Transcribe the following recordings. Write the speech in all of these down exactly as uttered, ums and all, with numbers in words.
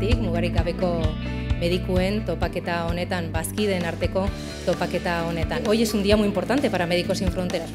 hasieratik, mugarik gabeko medikuen topaketa honetan, bazkideen arteko topaketa honetan. Hoy es un día muy importante para Médicos Sin Fronteras.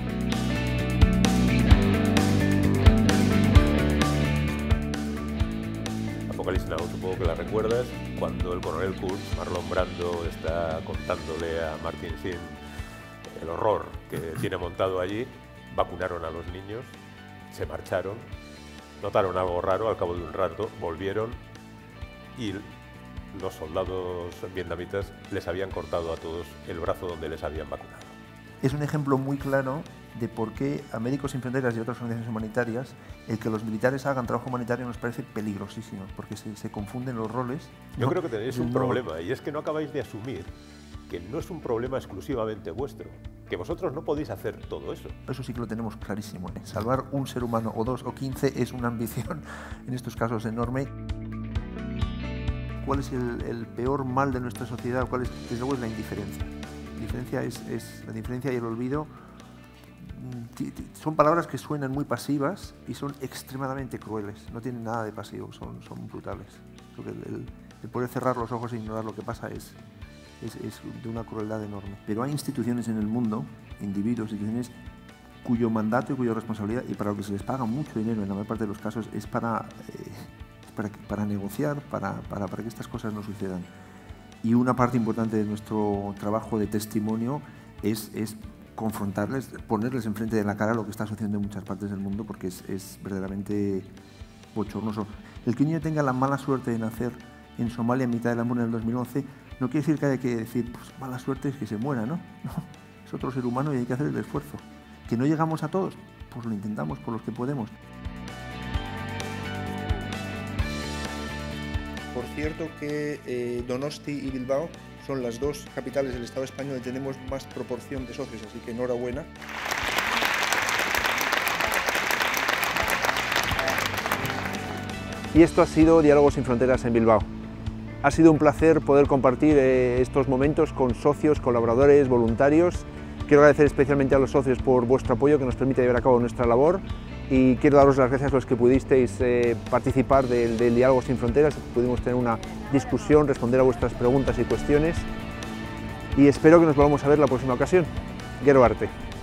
Apocalipsis Now, supongo que la recuerdas, cuando el coronel Kurtz, Marlon Brando, está contándole a Martin Sheen el horror que tiene montado allí. Vacunaron a los niños, se marcharon, notaron algo raro, al cabo de un rato volvieron y los soldados vietnamitas les habían cortado a todos el brazo donde les habían vacunado. Es un ejemplo muy claro de por qué a Médicos Sin Fronteras y otras organizaciones humanitarias el que los militares hagan trabajo humanitario nos parece peligrosísimo, porque se, se confunden los roles. Yo no, creo que tenéis un no, problema, y es que no acabáis de asumir que no es un problema exclusivamente vuestro, que vosotros no podéis hacer todo eso. Eso sí que lo tenemos clarísimo, ¿eh? Salvar un ser humano o dos o quince es una ambición en estos casos enorme. ¿Cuál es el, el peor mal de nuestra sociedad? ¿Cuál es? Desde luego es la indiferencia. La indiferencia, es, es, la indiferencia y el olvido son palabras que suenan muy pasivas y son extremadamente crueles. No tienen nada de pasivo, son, son brutales. Creo que el, el, el poder cerrar los ojos e ignorar lo que pasa es, es, es de una crueldad enorme. Pero hay instituciones en el mundo, individuos, instituciones cuyo mandato y cuya responsabilidad, y para lo que se les paga mucho dinero en la mayor parte de los casos, es para, eh, para, para negociar, para, para, para que estas cosas no sucedan. Y una parte importante de nuestro trabajo de testimonio es, es confrontarles, ponerles enfrente de la cara lo que está sucediendo en muchas partes del mundo, porque es, es verdaderamente bochornoso. El que un niño tenga la mala suerte de nacer en Somalia en mitad del hambruna en el dos mil once no quiere decir que haya que decir, pues mala suerte es que se muera, ¿no? No, es otro ser humano y hay que hacer el esfuerzo. ¿Que no llegamos a todos? Pues lo intentamos por los que podemos. Por cierto que eh, Donosti y Bilbao son las dos capitales del Estado español y tenemos más proporción de socios, así que enhorabuena. Y esto ha sido Diálogos Sin Fronteras en Bilbao. Ha sido un placer poder compartir eh, estos momentos con socios, colaboradores, voluntarios. Quiero agradecer especialmente a los socios por vuestro apoyo que nos permite llevar a cabo nuestra labor, y quiero daros las gracias a los que pudisteis eh, participar del, del Diálogos Sin Fronteras. Pudimos tener una discusión, responder a vuestras preguntas y cuestiones, y espero que nos volvamos a ver la próxima ocasión. Gero arte.